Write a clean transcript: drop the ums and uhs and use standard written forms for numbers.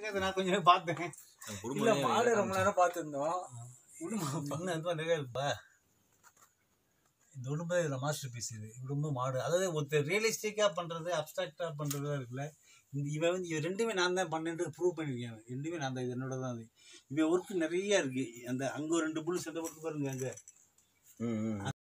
இதை நான் கொஞ்சம் நேரம் பார்த்தேன். இல்ல மாடு ரொம்ப நேரம் பார்த்துருந்தோம். உடும்பு நிறைய இருக்குப்பா. இந்த உடும்பு இதில் மாஸ்டர் பீஸ் இது உடும்பு மாடு. அதாவது ஒருத்தர் ரியலிஸ்டிக்காக பண்ணுறது அப்ட்ராக்டாக பண்ணுறதா இருக்குல்ல. இவன் வந்து இவன் ரெண்டுமே நான் தான் பண்ணேன்றது ப்ரூவ் பண்ணியிருக்கேன். ரெண்டுமே நான் தான், இது என்னோட தான். அது இவன் ஒர்க்கு நிறையா இருக்குது. அந்த அங்கே ஒரு 2 புல் சண்டை போட்டு பாருங்க அங்கே.